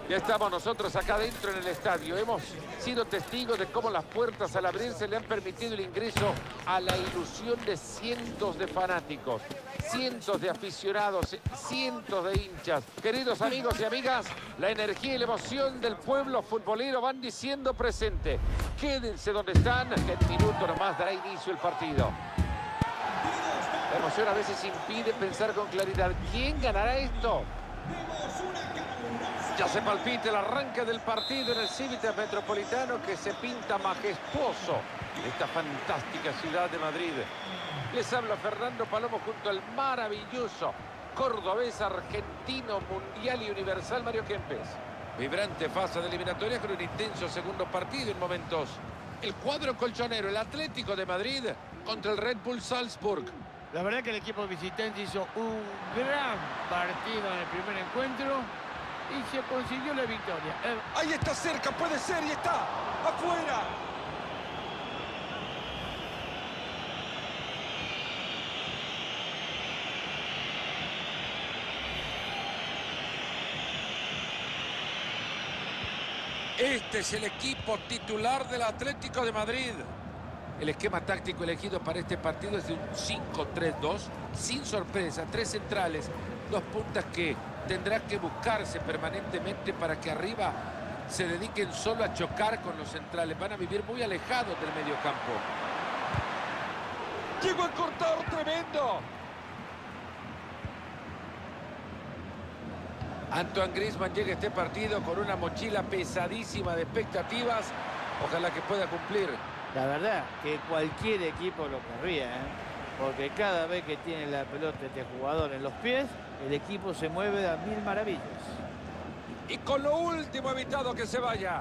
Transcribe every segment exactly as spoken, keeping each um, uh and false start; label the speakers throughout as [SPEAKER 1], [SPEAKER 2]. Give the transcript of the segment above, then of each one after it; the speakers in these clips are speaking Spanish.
[SPEAKER 1] Ya estamos nosotros acá dentro en el estadio. Hemos sido testigos de cómo las puertas al abrirse le han permitido el ingreso a la ilusión de cientos de fanáticos, cientos de aficionados, cientos de hinchas. Queridos amigos y amigas, la energía y la emoción del pueblo futbolero van diciendo presente. Quédense donde están, que en minuto nomás dará inicio el partido. La emoción a veces impide pensar con claridad. ¿Quién ganará esto? Ya se palpita el arranque del partido en el Civitas Metropolitano, que se pinta majestuoso esta fantástica ciudad de Madrid. Les habla Fernando Palomo junto al maravilloso cordobés, argentino, mundial y universal Mario Kempes. Vibrante fase de eliminatoria con un intenso segundo partido en momentos. El cuadro colchonero, el Atlético de Madrid contra el Red Bull Salzburg.
[SPEAKER 2] La verdad que el equipo visitante hizo un gran partido en el primer encuentro y se consiguió la victoria. Eh...
[SPEAKER 1] Ahí está cerca, puede ser, y está afuera. Este es el equipo titular del Atlético de Madrid. El esquema táctico elegido para este partido es de un cinco tres dos, sin sorpresa, tres centrales, dos puntas que tendrá que buscarse permanentemente para que arriba se dediquen solo a chocar con los centrales. Van a vivir muy alejados del mediocampo. Llegó a cortar, tremendo. Antoine Griezmann llega a este partido con una mochila pesadísima de expectativas. Ojalá que pueda cumplir.
[SPEAKER 2] La verdad que cualquier equipo lo querría, ¿eh? Porque cada vez que tiene la pelota este jugador en los pies, el equipo se mueve a mil maravillas.
[SPEAKER 1] Y con lo último evitado que se vaya.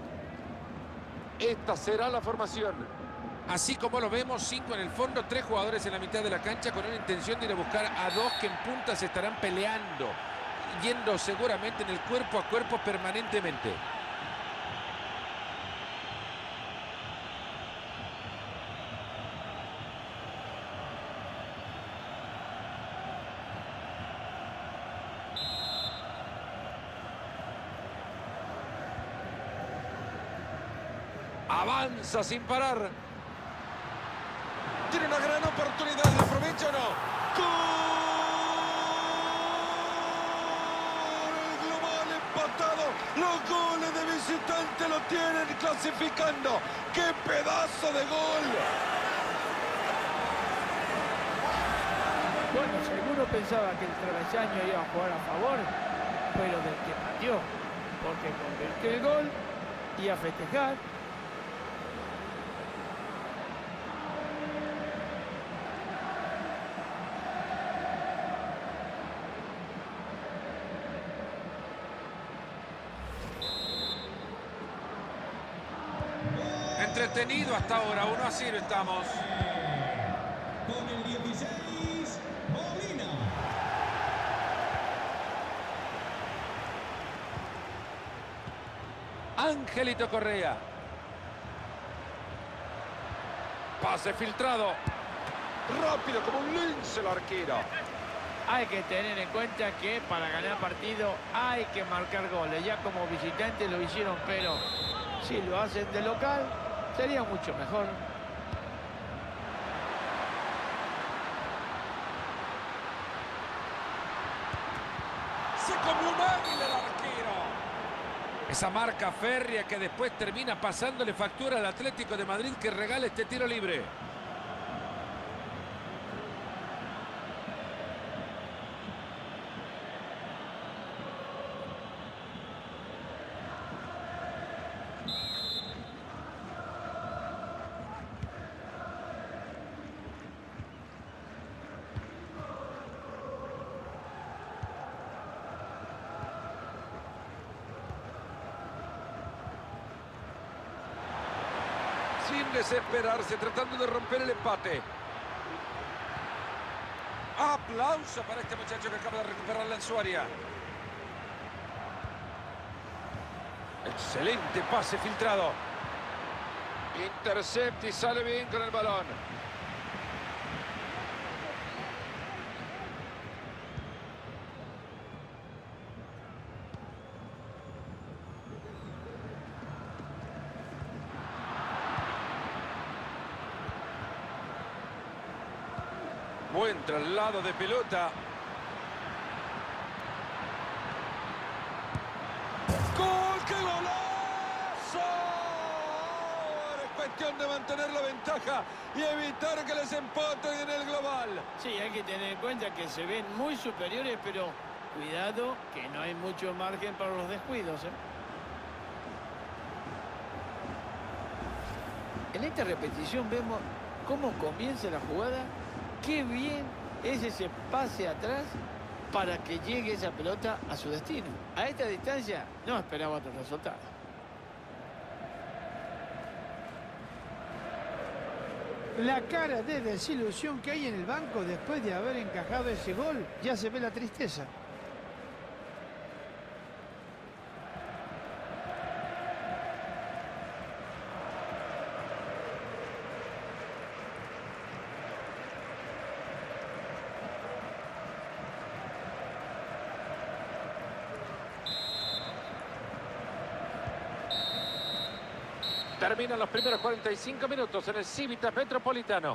[SPEAKER 1] Esta será la formación. Así como lo vemos, cinco en el fondo, tres jugadores en la mitad de la cancha con una intención de ir a buscar a dos que en punta se estarán peleando, yendo seguramente en el cuerpo a cuerpo permanentemente. Avanza sin parar. Tiene una gran oportunidad. ¿La aprovecha o no? ¡Gol! Global empatado. Los goles de visitante lo tienen clasificando. ¡Qué pedazo de gol!
[SPEAKER 2] Bueno, seguro pensaba que el travesaño iba a jugar a favor, pero del que pateó. Porque convirtió el gol y a festejar.
[SPEAKER 1] Entretenido hasta ahora, uno a cero estamos.
[SPEAKER 3] Con el dieciséis, Molina.
[SPEAKER 1] Angelito Correa. Pase filtrado. Rápido como un lince el arquero.
[SPEAKER 2] Hay que tener en cuenta que para ganar partido hay que marcar goles. Ya como visitantes lo hicieron, pero si lo hacen de local, sería mucho mejor.
[SPEAKER 1] Se comió un águila el arquero. Esa marca férrea que después termina pasándole factura al Atlético de Madrid, que regala este tiro libre. Sin desesperarse, tratando de romper el empate. Aplauso para este muchacho que acaba de recuperarla en su área. Excelente pase filtrado. Intercepta y sale bien con el balón. Buen traslado de pelota. ¡Gol! ¡Qué golazo! Ahora es cuestión de mantener la ventaja y evitar que les empaten en el global.
[SPEAKER 2] Sí, hay que tener en cuenta que se ven muy superiores, pero cuidado que no hay mucho margen para los descuidos, ¿eh? En esta repetición vemos cómo comienza la jugada. Qué bien es ese pase atrás para que llegue esa pelota a su destino. A esta distancia no esperaba otro resultado.
[SPEAKER 4] La cara de desilusión que hay en el banco después de haber encajado ese gol, ya se ve la tristeza.
[SPEAKER 1] Terminan los primeros cuarenta y cinco minutos en el Civitas Metropolitano.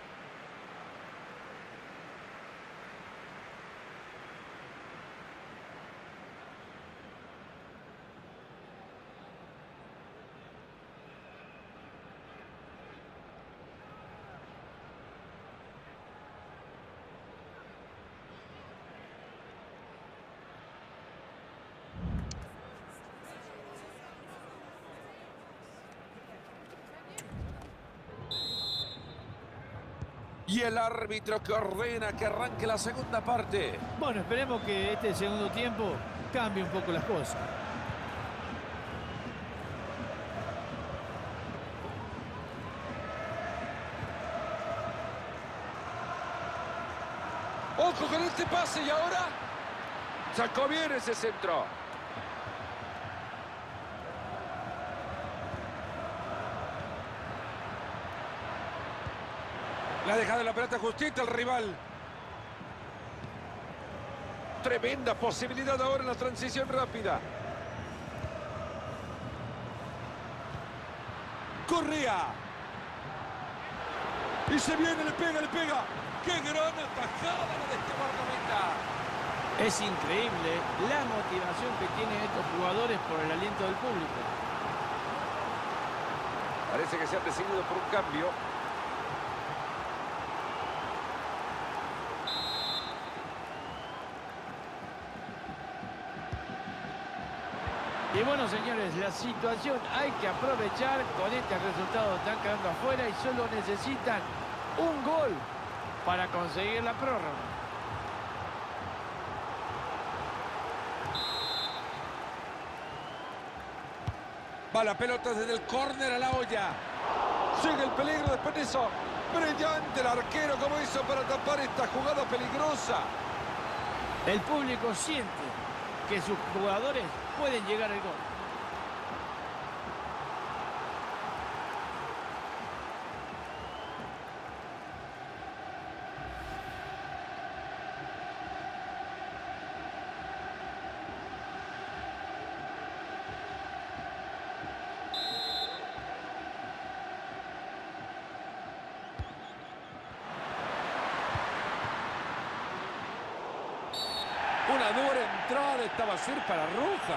[SPEAKER 1] Y el árbitro que ordena que arranque la segunda parte.
[SPEAKER 4] Bueno, esperemos que este segundo tiempo cambie un poco las cosas.
[SPEAKER 1] Ojo con este pase y ahora sacó bien ese centro. Le ha dejado la pelota justita al rival. Tremenda posibilidad ahora en la transición rápida. Correa. Y se viene, le pega, le pega. ¡Qué gran atajada la de este guardameta!
[SPEAKER 2] Es increíble la motivación que tienen estos jugadores por el aliento del público.
[SPEAKER 1] Parece que se han decidido por un cambio.
[SPEAKER 2] Y bueno, señores, la situación hay que aprovechar. Con este resultado están quedando afuera y solo necesitan un gol para conseguir la prórroga.
[SPEAKER 1] Va la pelota desde el córner a la olla. Sigue el peligro después de eso. Brillante el arquero como hizo para tapar esta jugada peligrosa.
[SPEAKER 2] El público siente que sus jugadores pueden llegar al gol.
[SPEAKER 1] Una dura entrada, esta va a ser para roja.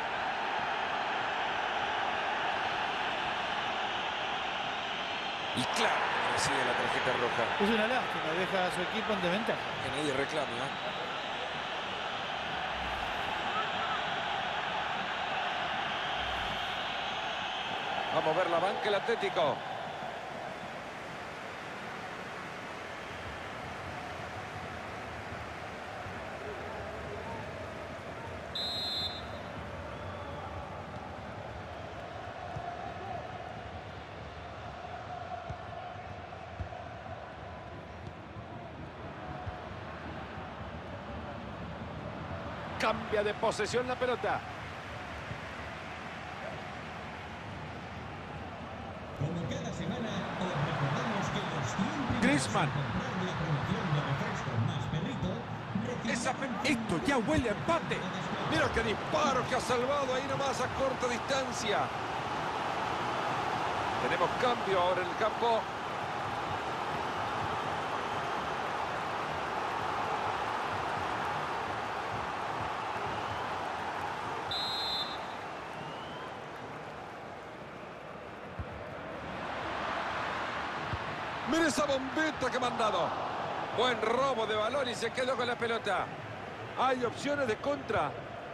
[SPEAKER 1] Y claro, recibe la tarjeta roja.
[SPEAKER 4] Es una lástima, deja a su equipo en desventaja.
[SPEAKER 1] Que nadie reclame, ¿eh? Vamos a ver la banca, el Atlético. Cambia de posesión la pelota.
[SPEAKER 3] Como cada semana, os recordamos que los clientes
[SPEAKER 1] Griezmann.
[SPEAKER 3] al comprar la promoción de refresco más perrito,
[SPEAKER 1] Esa, esto ya huele a empate. Mira qué disparo que ha salvado ahí nomás a corta distancia. Tenemos cambio ahora en el campo. Mira esa bombeta que me han dado. Buen robo de balón y se quedó con la pelota. Hay opciones de contra.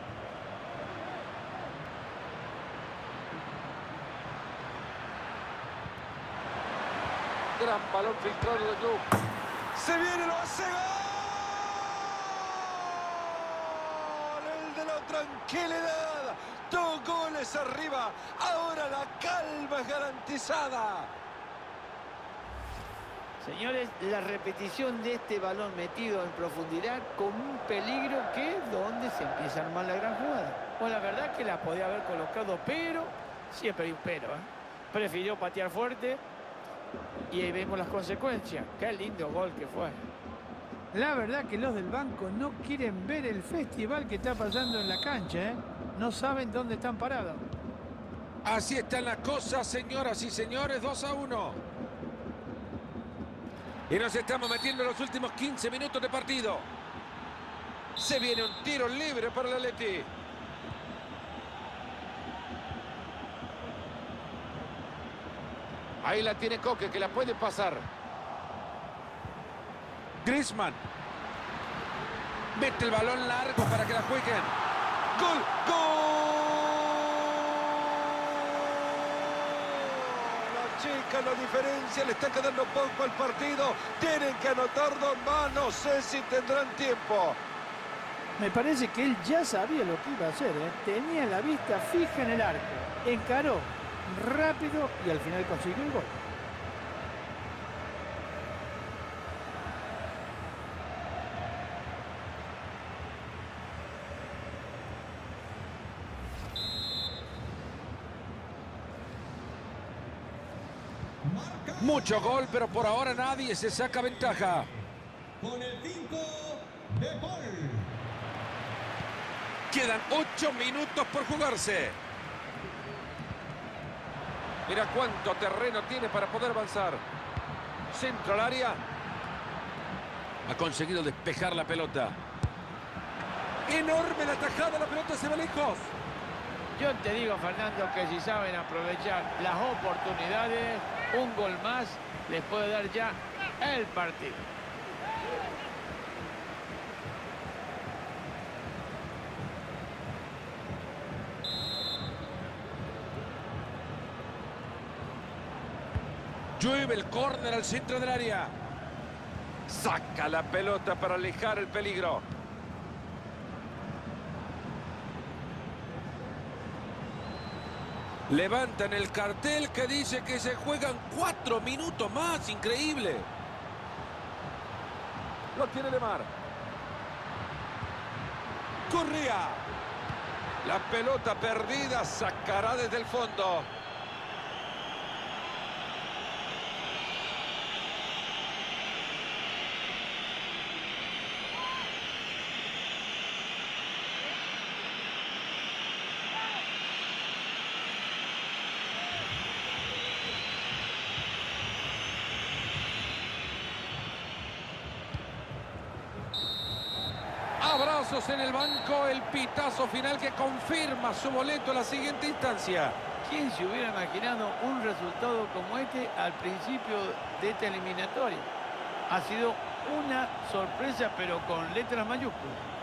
[SPEAKER 1] Gran balón filtrado del club. Se viene, lo hace gol. El de la tranquilidad. Dos goles arriba. Ahora la calma es garantizada.
[SPEAKER 2] Señores, la repetición de este balón metido en profundidad con un peligro que es donde se empieza a armar la gran jugada. Pues la verdad que la podía haber colocado, pero siempre hay un pero, ¿eh? Prefirió patear fuerte y ahí vemos las consecuencias. Qué lindo gol que fue.
[SPEAKER 4] La verdad que los del banco no quieren ver el festival que está pasando en la cancha, ¿eh? No saben dónde están parados.
[SPEAKER 1] Así están las cosas, señoras y señores, dos a uno. Y nos estamos metiendo en los últimos quince minutos de partido. Se viene un tiro libre para el Atleti. Ahí la tiene Coque, que la puede pasar. Griezmann. Mete el balón largo para que la jueguen. ¡Gol! ¡Gol! Chica, la diferencia, le está quedando poco al partido. Tienen que anotar dos más, no sé si tendrán tiempo.
[SPEAKER 4] Me parece que él ya sabía lo que iba a hacer, ¿eh? Tenía la vista fija en el arco. Encaró rápido y al final consiguió el gol.
[SPEAKER 1] Mucho gol, pero por ahora nadie se saca ventaja.
[SPEAKER 3] Con el cinco de Paul.
[SPEAKER 1] Quedan ocho minutos por jugarse. Mira cuánto terreno tiene para poder avanzar. Centro al área. Ha conseguido despejar la pelota. Enorme la tajada, la pelota se va lejos.
[SPEAKER 2] Yo te digo, Fernando, que si saben aprovechar las oportunidades, un gol más les puede dar ya el partido.
[SPEAKER 1] Llueve el córner al centro del área. Saca la pelota para alejar el peligro. Levantan el cartel que dice que se juegan cuatro minutos más. Increíble. Lo tiene Lemar. Correa. La pelota perdida sacará desde el fondo. Abrazos en el banco, el pitazo final que confirma su boleto a la siguiente instancia.
[SPEAKER 2] ¿Quién se hubiera imaginado un resultado como este al principio de esta eliminatoria? Ha sido una sorpresa, pero con letras mayúsculas.